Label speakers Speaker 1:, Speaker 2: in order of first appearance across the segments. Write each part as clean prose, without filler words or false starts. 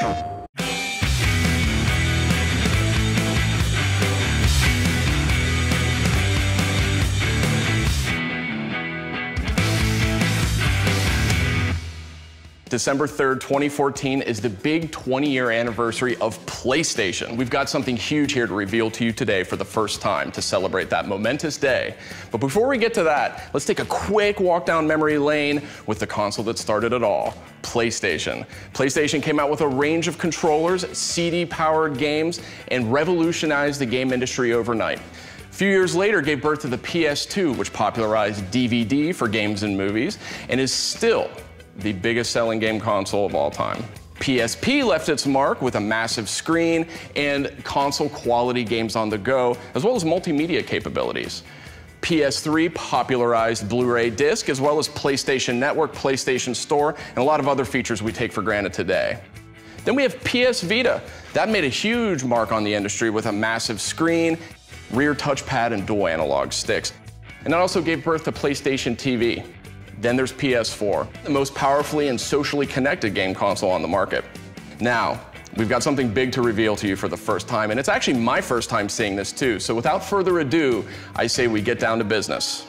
Speaker 1: December 3rd, 2014 is the big 20-year anniversary of PlayStation. We've got something huge here to reveal to you today for the first time to celebrate that momentous day. But before we get to that, let's take a quick walk down memory lane with the console that started it all, PlayStation. PlayStation came out with a range of controllers, CD-powered games, and revolutionized the game industry overnight. A few years later, gave birth to the PS2, which popularized DVD for games and movies, and is still the biggest selling game console of all time. PSP left its mark with a massive screen and console quality games on the go, as well as multimedia capabilities. PS3 popularized Blu-ray disc, as well as PlayStation Network, PlayStation Store, and a lot of other features we take for granted today. Then we have PS Vita. That made a huge mark on the industry with a massive screen, rear touchpad, and dual analog sticks. And that also gave birth to PlayStation TV. Then there's PS4, the most powerfully and socially connected game console on the market. Now, we've got something big to reveal to you for the first time, and it's actually my first time seeing this too. So without further ado, I say we get down to business.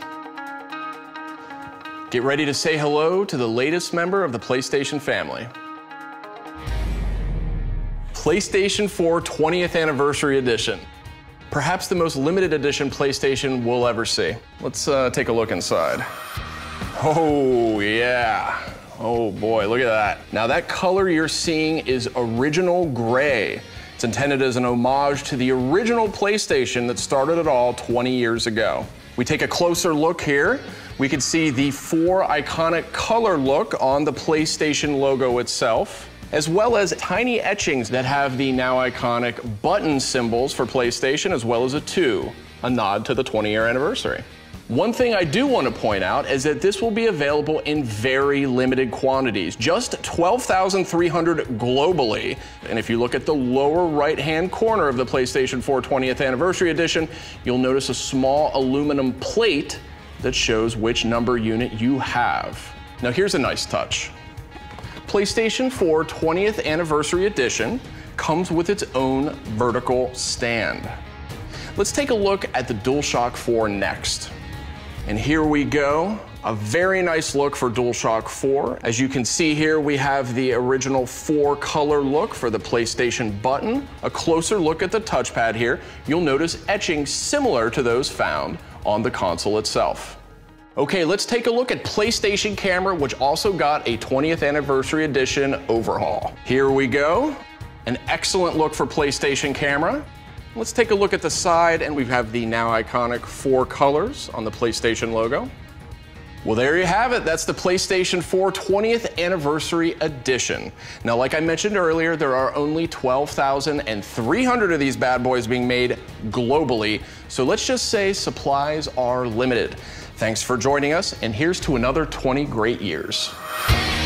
Speaker 1: Get ready to say hello to the latest member of the PlayStation family. PlayStation 4 20th Anniversary Edition. Perhaps the most limited edition PlayStation we'll ever see. Let's take a look inside. Oh, yeah. Oh boy, look at that. Now that color you're seeing is original gray. It's intended as an homage to the original PlayStation that started it all 20 years ago. We take a closer look here. We can see the 4 iconic color look on the PlayStation logo itself, as well as tiny etchings that have the now iconic button symbols for PlayStation, as well as a 2, a nod to the 20-year anniversary. One thing I do want to point out is that this will be available in very limited quantities, just 12,300 globally. And if you look at the lower right-hand corner of the PlayStation 4 20th Anniversary Edition, you'll notice a small aluminum plate that shows which number unit you have. Now here's a nice touch. PlayStation 4 20th Anniversary Edition comes with its own vertical stand. Let's take a look at the DualShock 4 next. And here we go, a very nice look for DualShock 4. As you can see here, we have the original 4-color look for the PlayStation button. A closer look at the touchpad here, you'll notice etchings similar to those found on the console itself. Okay, let's take a look at PlayStation Camera, which also got a 20th Anniversary Edition overhaul. Here we go, an excellent look for PlayStation Camera. Let's take a look at the side, and we have the now iconic 4 colors on the PlayStation logo. Well, there you have it. That's the PlayStation 4 20th Anniversary Edition. Now, like I mentioned earlier, there are only 12,300 of these bad boys being made globally, so let's just say supplies are limited. Thanks for joining us, and here's to another 20 great years.